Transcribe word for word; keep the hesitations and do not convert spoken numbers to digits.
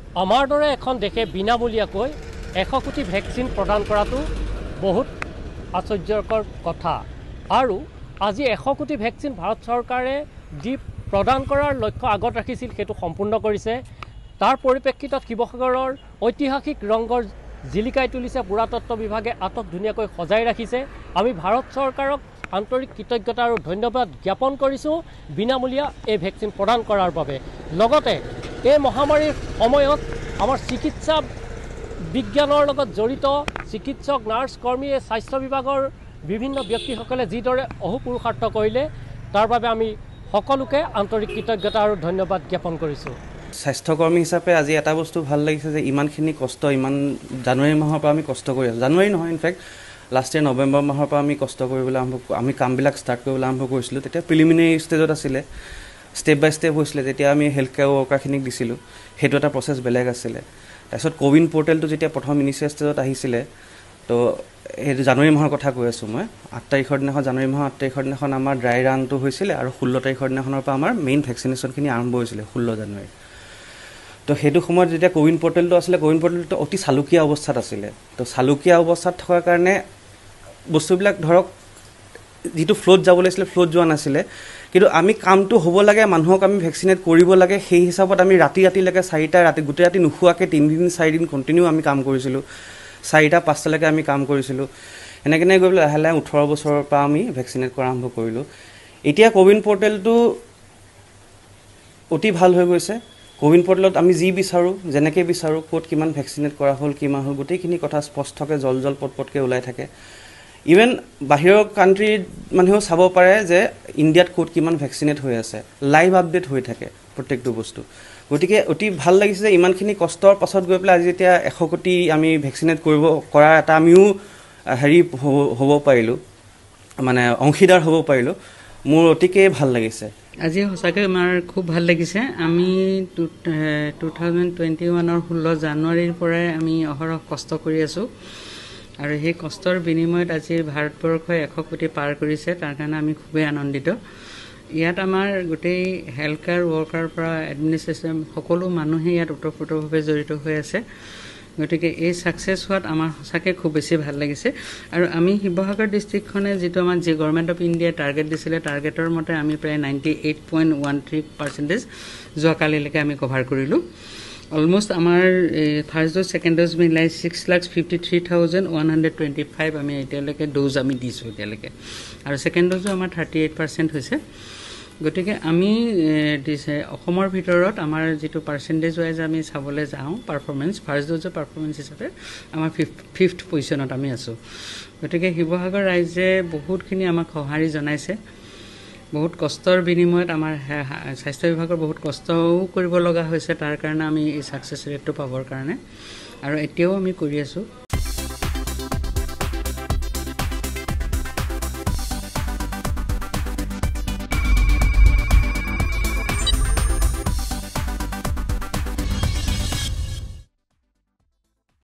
আমাৰ দৰে এখন দেশে বিনামূলীয়াকৈ এশ কোটি ভেকচিন প্ৰদান কৰাটো বহুত আশ্চৰ্যকৰ কথা আৰু আজি এশ কোটি ভেকচিন ভাৰত চৰকাৰে যি প্ৰদান কৰাৰ লক্ষ্য আগত ৰাখিছিল সেইটো সম্পূৰ্ণ কৰিছে। তাৰ পৰিপ্ৰেক্ষিতত শিৱসাগৰৰ ঐতিহাসিক ৰংঘৰ জিলিকাই তুলিছে পুৰাতত্ত্ব বিভাগে আটক ধুনীয়াকৈ সজাই ৰাখিছে। আমি ভাৰত চৰকাৰক আন্তৰিক কৃতজ্ঞতা আৰু ধন্যবাদ জ্ঞাপন কৰিছোঁ বিনামূলীয়া এই ভেকচিন প্ৰদান কৰাৰ বাবে। লগতে এই মহামাৰীৰ সময়ত আমাৰ চিকিৎসা বিজ্ঞানৰ লগত জড়িত চিকিৎসক নাৰ্ছ কৰ্মী স্বাস্থ্য বিভাগৰ বিভিন্ন ব্যক্তিসকলে যিদৰে অহোপুৰুষাৰ্থ কৰিলে তাৰ বাবে আমি সকলোকে আন্তৰিক কৃতজ্ঞতা আৰু ধন্যবাদ জ্ঞাপন কৰিছোঁ। স্বাস্থ্যকৰ্মী হিচাপে আজি এটা বস্তু ভাল লাগিছে যে ইমানখিনি কষ্ট ইমান জানুৱাৰী মাহৰ পৰা আমি কষ্ট কৰি আছোঁ। জানুৱাৰী নহয়, ইনফেক্ট লাষ্ট ইয়াৰ নৱেম্বৰ মাহৰ পৰা আমি কষ্ট কৰিবলৈ আৰম্ভ আমি কামবিলাক ষ্টাৰ্ট কৰিবলৈ আৰম্ভ কৰিছিলোঁ। তেতিয়া প্ৰিলিমিনেৰী ষ্টেজত আছিলে, ষ্টেপ বাই ষ্টেপ হৈছিলে। যেতিয়া আমি হেল্থ কেয়াৰ ৱৰ্কাৰখিনিক দিছিলোঁ সেইটো এটা প্ৰচেছ বেলেগ আছিলে। তাৰপিছত কোৱিন পৰ্টেলটো যেতিয়া প্ৰথম ইনিচিয়েল ষ্টেজত আহিছিলে, তো সেইটো জানুৱাৰী মাহৰ কথা কৈ আছোঁ মই। আঠ তাৰিখৰ দিনাখন জানুৱাৰী মাহৰ আঠ তাৰিখৰ দিনাখন আমাৰ ড্ৰাই ৰানটো হৈছিলে আৰু ষোল্ল তাৰিখৰ দিনাখনৰ পৰা আমাৰ মেইন ভেকচিনেশ্যনখিনি আৰম্ভ হৈছিলে ষোল্ল জানুৱাৰী। তো সেইটো সময়ত যেতিয়া কোৱিন পৰ্টেলটো আছিলে, কোৱিন পৰ্টেলটো অতি চালুকীয়া অৱস্থাত আছিলে। তো চালুকীয়া অৱস্থাত থকাৰ কাৰণে বস্তুবিলাক ধৰক যিটো ফ্ল'ত যাব লাগিছিলে ফ্ল'ত যোৱা নাছিলে। কিন্তু আমি কামটো হ'ব লাগে, মানুহক আমি ভেকচিনেট কৰিব লাগে, সেই হিচাপত আমি ৰাতি ৰাতিলৈকে চাৰিটা ৰাতি গোটেই ৰাতি নোখোৱাকৈ তিনিদিন চাৰিদিন কণ্টিনিউ আমি কাম কৰিছিলোঁ। চাৰিটা পাঁচটালৈকে আমি কাম কৰিছিলোঁ। এনেকৈ গৈ পেলাই লাহে লাহে ওঠৰ বছৰৰ পৰা আমি ভেকচিনেট কৰা আৰম্ভ কৰিলোঁ। এতিয়া কোৱিন পৰ্টেলটো অতি ভাল হৈ গৈছে। কোৱিন পৰ্টেলত আমি যি বিচাৰোঁ, যেনেকৈ বিচাৰোঁ, ক'ত কিমান ভেকচিনেট কৰা হ'ল, কিমান হ'ল, গোটেইখিনি কথা স্পষ্টকৈ জল জল পট পটকৈ ওলাই থাকে। ইভেন বাহিৰৰ কাণ্ট্ৰিৰ মানুহেও চাব পাৰে যে ইণ্ডিয়াত ক'ত কিমান ভেকচিনেট হৈ আছে, লাইভ আপডেট হৈ থাকে প্ৰত্যেকটো বস্তু। গতিকে অতি ভাল লাগিছে যে ইমানখিনি কষ্টৰ পাছত গৈ পেলাই আজি এতিয়া এশ কোটি আমি ভেকচিনেট কৰিব কৰাৰ এটা আমিও হেৰি হ'ব পাৰিলোঁ, মানে অংশীদাৰ হ'ব পাৰিলোঁ। মোৰ অতিকৈ ভাল লাগিছে। আজি সঁচাকৈ আমাৰ খুব ভাল লাগিছে। আমি টু টু থাউজেণ্ড টুৱেণ্টি ওৱানৰ ষোল্ল জানুৱাৰীৰ পৰাই আমি অহৰহ কষ্ট কৰি আছোঁ আৰু সেই কষ্টৰ বিনিময়ত আজি ভাৰতবৰ্ষই এশ কোটি পাৰ কৰিছে। তাৰ কাৰণে আমি খুবেই আনন্দিত। ইয়াত আমাৰ গোটেই হেল্থ কেয়াৰ ৱৰ্কাৰ পৰা এডমিনিষ্ট্ৰেশ্যন সকলো মানুহেই ইয়াত ওতঃপ্ৰোতভাৱে জড়িত হৈ আছে। গতিকে এই ছাকচেছ হোৱাত আমাৰ সঁচাকৈ খুব বেছি ভাল লাগিছে। আৰু আমি শিৱসাগৰ ডিষ্ট্ৰিক্টখনে যিটো আমাৰ যি গভৰ্ণমেণ্ট অফ ইণ্ডিয়াই টাৰ্গেট দিছিলে, টাৰ্গেটৰ মতে আমি প্ৰায় ninety eight point one three percentage যোৱাকালিলৈকে আমি কভাৰ কৰিলোঁ। অলমষ্ট আমাৰ ফাৰ্ষ্ট ড'জ ছেকেণ্ড ড'জ মিলাই six lakh fifty three thousand one hundred twenty five আমি এতিয়ালৈকে ড'জ আমি দিছোঁ এতিয়ালৈকে। আৰু ছেকেণ্ড ড'জো আমাৰ থাৰ্টি এইট পাৰ্চেণ্ট হৈছে। গতিকে আমি দিছে অসমৰ ভিতৰত আমাৰ যিটো পাৰ্চেণ্টেজ ৱাইজ আমি চাবলৈ যাওঁ পাৰফৰ্মেঞ্চ, ফাৰ্ষ্ট ড'জৰ পাৰফৰ্মেঞ্চ হিচাপে আমাৰ ফিফ ফিফ্থ পজিশ্যনত আমি আছোঁ। গতিকে শিৱসাগৰ ৰাইজে বহুতখিনি আমাক সঁহাৰি জনাইছে। বহুত কষ্টৰ বিনিময়ত আমাৰ স্বাস্থ্য বিভাগৰ বহুত কষ্টও কৰিব লগা হৈছে তাৰ কাৰণে আমি এই ছাকচেছ ৰেটটো পাবৰ কাৰণে, আৰু এতিয়াও আমি কৰি আছোঁ।